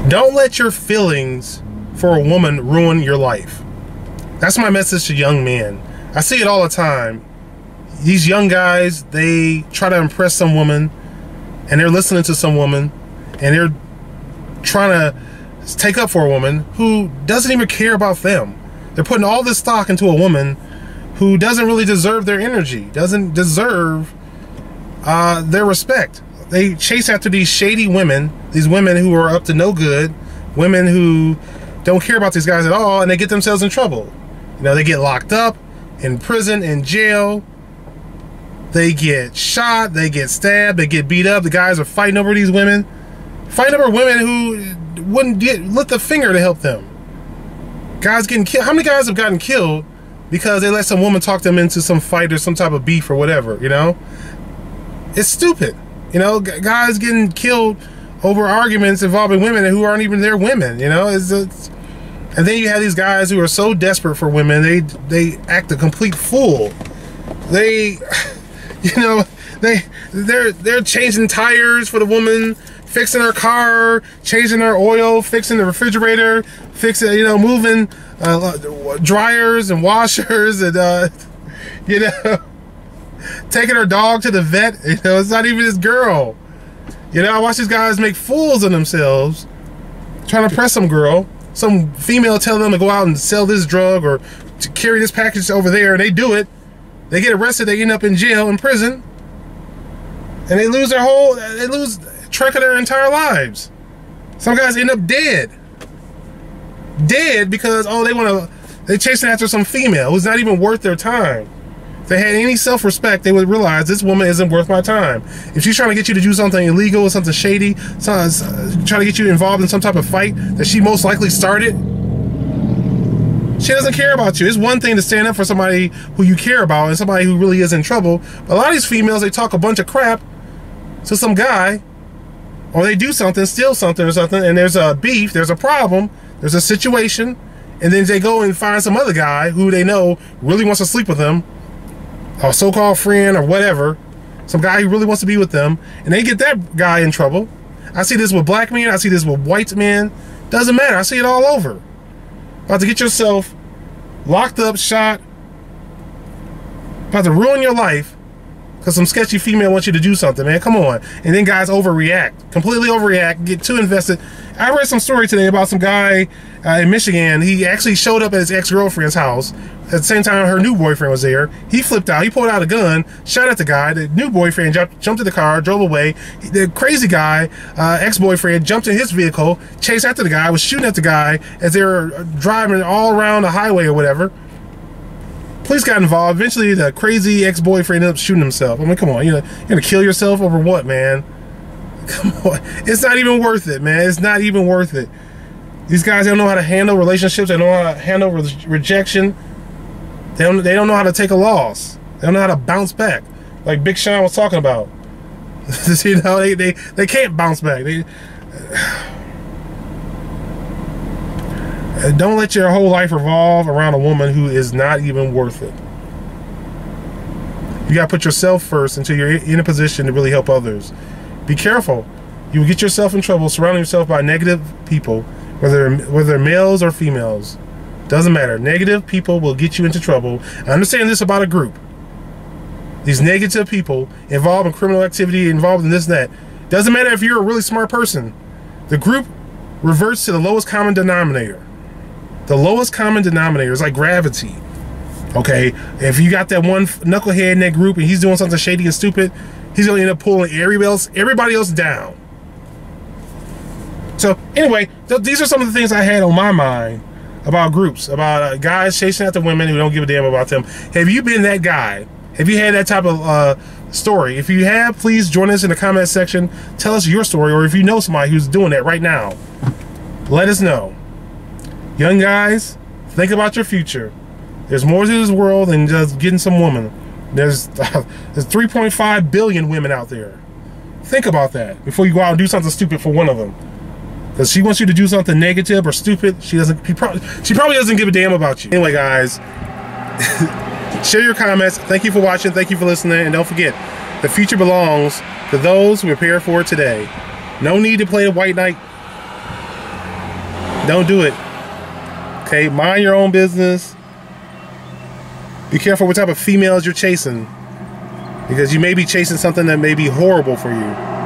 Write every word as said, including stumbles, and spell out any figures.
Don't let your feelings for a woman ruin your life. That's my message to young men. I see it all the time. These young guys, they try to impress some woman, and they're listening to some woman, and they're trying to take up for a woman who doesn't even care about them. They're putting all this stock into a woman who doesn't really deserve their energy, doesn't deserve uh, their respect. They chase after these shady women, these women who are up to no good, women who don't care about these guys at all, and they get themselves in trouble. You know, they get locked up, in prison, in jail. They get shot, they get stabbed, they get beat up. The guys are fighting over these women. Fighting over women who wouldn't get, lift a finger to help them. Guys getting killed. How many guys have gotten killed because they let some woman talk them into some fight or some type of beef or whatever, you know? It's stupid. You know, guys getting killed over arguments involving women who aren't even their women, you know? It's, it's, and then you have these guys who are so desperate for women, they they act a complete fool. They, you know, they they're they're changing tires for the woman, fixing her car, changing her oil, fixing the refrigerator, fixing, you know, moving uh, dryers and washers, and uh, you know, taking her dog to the vet. You know, it's not even his girl. You know, I watch these guys make fools of themselves, trying to press some girl, some female telling them to go out and sell this drug or to carry this package over there, and they do it. They get arrested, they end up in jail, in prison, and they lose their whole, they lose track of their entire lives. Some guys end up dead. Dead because, oh, they want to, they're chasing after some female who's not even worth their time. If they had any self-respect, they would realize this woman isn't worth my time. If she's trying to get you to do something illegal, something shady, some, trying to get you involved in some type of fight that she most likely started, she doesn't care about you. It's one thing to stand up for somebody who you care about and somebody who really is in trouble. But a lot of these females, they talk a bunch of crap to some guy, or they do something, steal something or something, and there's a beef, there's a problem, there's a situation, and then they go and find some other guy who they know really wants to sleep with them, a so-called friend or whatever, some guy who really wants to be with them, and they get that guy in trouble. I see this with black men, I see this with white men. Doesn't matter, I see it all over. About to get yourself locked up, shot, about to ruin your life because some sketchy female wants you to do something, man. Come on. And then guys overreact, completely overreact, get too invested. I read some story today about some guy uh, in Michigan. He actually showed up at his ex-girlfriend's house. At the same time, her new boyfriend was there. He flipped out. He pulled out a gun, shot at the guy. The new boyfriend jumped, jumped in the car, drove away. The crazy guy, uh, ex-boyfriend, jumped in his vehicle, chased after the guy, was shooting at the guy as they were driving all around the highway or whatever. Police got involved. Eventually, the crazy ex-boyfriend ended up shooting himself. I mean, come on. You know, you're going to kill yourself over what, man? Come on. It's not even worth it, man. It's not even worth it. These guys don't know how to handle relationships. They don't know how to handle re rejection. They don't, they don't know how to take a loss. They don't know how to bounce back. Like Big Sean was talking about. You know, they, they, they can't bounce back. They, don't let your whole life revolve around a woman who is not even worth it. You got to put yourself first until you're in a position to really help others. Be careful. You will get yourself in trouble surrounding yourself by negative people, whether, whether they're males or females. Doesn't matter. Negative people will get you into trouble. I understand this about a group. These negative people involved in criminal activity, involved in this and that. Doesn't matter if you're a really smart person. The group reverts to the lowest common denominator. The lowest common denominator is like gravity. Okay? If you got that one knucklehead in that group and he's doing something shady and stupid, he's going to end up pulling everybody else, everybody else down. So, anyway, th these are some of the things I had on my mind about groups, about uh, guys chasing after women who don't give a damn about them. Have you been that guy? Have you had that type of uh, story? If you have, please join us in the comment section. Tell us your story, or if you know somebody who's doing that right now, let us know. Young guys, think about your future. There's more to this world than just getting some woman. There's, uh, there's three point five billion women out there. Think about that before you go out and do something stupid for one of them. Because she wants you to do something negative or stupid. She doesn't. She probably, she probably doesn't give a damn about you. Anyway, guys, share your comments. Thank you for watching. Thank you for listening. And don't forget, the future belongs to those who prepare for it today. No need to play a white knight. Don't do it. Okay, mind your own business. Be careful what type of females you're chasing, because you may be chasing something that may be horrible for you.